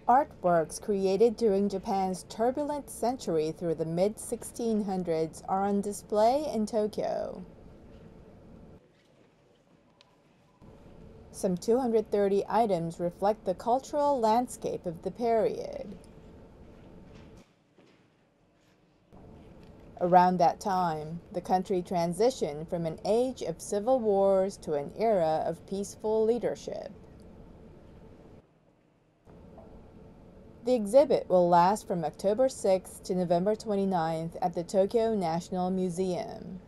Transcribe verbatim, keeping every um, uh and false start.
Artworks created during Japan's turbulent century through the mid sixteen hundreds are on display in Tokyo. Some two hundred thirty items reflect the cultural landscape of the period. Around that time, the country transitioned from an age of civil wars to an era of peaceful leadership. The exhibit will last from October sixth to November twenty-ninth at the Tokyo National Museum.